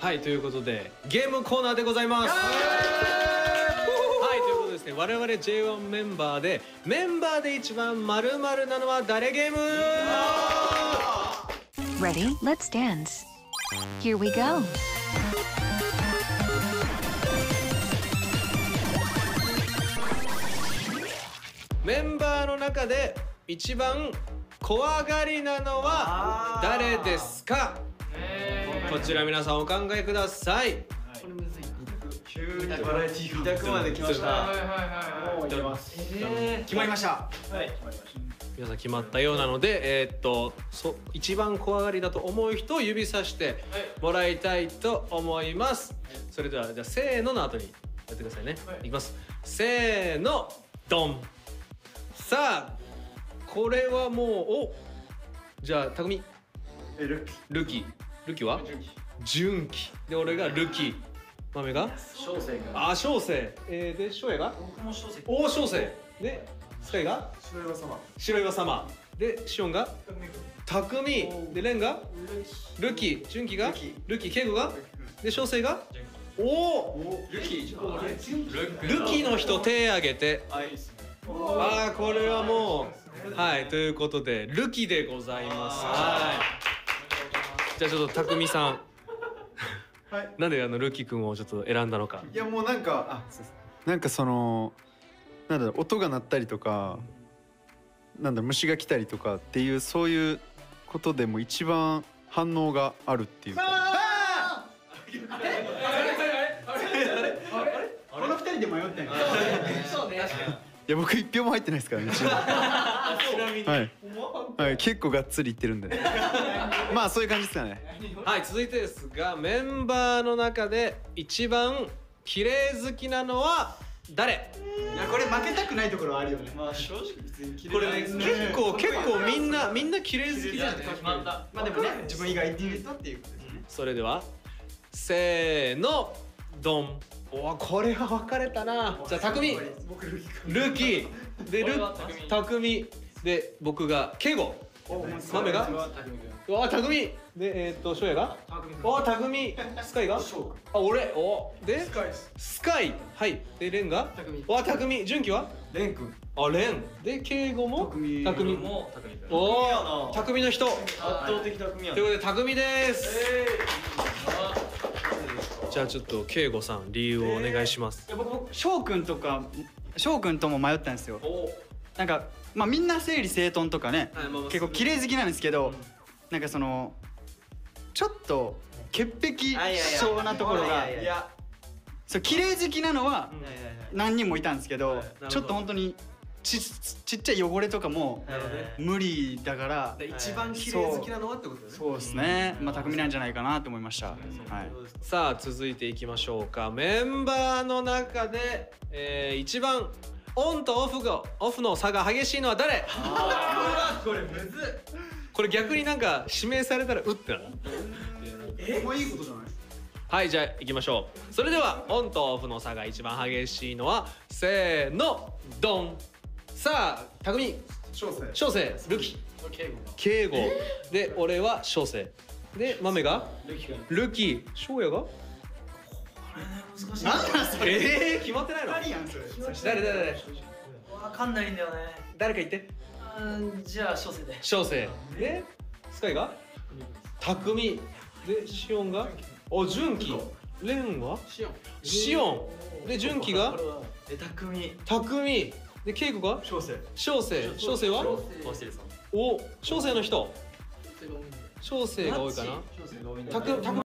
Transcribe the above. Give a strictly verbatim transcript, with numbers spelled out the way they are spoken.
はい、ということでゲームコーナーでございます。はい、ということでですね、我々 ジェイワン メンバーでメンバーで一番〇〇なのは誰ゲーム。 Ready? Let's dance. Here we go. メンバーの中で一番怖がりなのは誰ですか。こちら皆さんお考えください。 これむずいな。 急にバラエティーがに択まで来ました。 はいはいはい。 もういきます。 え決まりました。はい、決まりました。 皆さん決まったようなので、えー、っとそ一番怖がりだと思う人を指さしてもらいたいと思います。それではじゃあせーのの後にやってくださいね。 はい、 いきます。せーのドン。さあこれはもうおじゃあたくみえルキルキルキは純喜で俺がルキ豆が小生があ小生、えー、で翔也が僕も小生。 大小生でスカイが白岩様白岩様でシオンが匠でレンがルキ純喜がルキルキケイゴがで小生がおおルキルキの人手挙げてあいいっすね。 ああこれはもうはいということでルキでございます。はいじゃあちょっと匠さんはいなんであのルキ君をちょっと選んだのか。 いやもうなんかあそうですなんかそのなんだろう音が鳴ったりとかなんだろう虫が来たりとかっていうそういうことでも一番反応があるっていうか。 この二人で迷ってんの。 そうね。確かに。 いや僕一票も入ってないですからね。はいはい結構がっつりいってるんでまあそういう感じですかね。 はい続いてですがメンバーの中で一番綺麗好きなのは誰。 いやこれ負けたくないところはあるよね。 まあ正直別に綺これね結構結構みんなみんな綺麗好きじゃん。 決まった。 まあでもね自分以外っていう人っていうことですね。 それではせーのドン。おこれは分かれたな。じゃあ匠僕ルキ君。 ルキでル俺は匠匠で僕がケイゴ豆がうわ匠でえっと翔也がお匠スカイがあ俺おでスカイですスカイはいでレンが匠わ匠純喜はレン君あレンでケイゴも匠匠も匠。 おお匠の人圧倒的匠やということで匠です。じゃあちょっとケイゴさん理由をお願いします。 いや僕僕翔くんとか翔くんとも迷ったんですよ。なんかまあみんな整理整頓とかね結構綺麗好きなんですけど、なんかそのちょっと潔癖そうなところがいやそう綺麗好きなのはうん何人もいたんですけど、 なるほどちょっと本当にちちっちゃい汚れとかもなるほどね無理だから一番綺麗好きなのはってことだね。 そうですね。まあ匠なんじゃないかなと思いました。はい。 さあ続いていきましょうか。メンバーの中で、えー、一番オンとオフがオフの差が激しいのは誰。 これむずっ。 これ逆になんか指名されたらうってなる。 え、もういいことじゃない？ はいじゃあ行きましょう。それではオンとオフの差が一番激しいのはせーのドン。さあ匠小生小生ルキケイゴで俺は小生で豆がルキ翔也が難しい。 なんなんそれ。 えー、決まってないの。 何やんそれ。 誰誰誰わかんないんだよね。 誰か言って。 うんじゃあ小生で。 小生でスカイが匠でシオンがお純喜レンはシオンシオンで純喜がえ匠。 匠でケイコが小生小生小生は小生さん。 お小生の人小生が多いかな。 小生が多いんだたくたく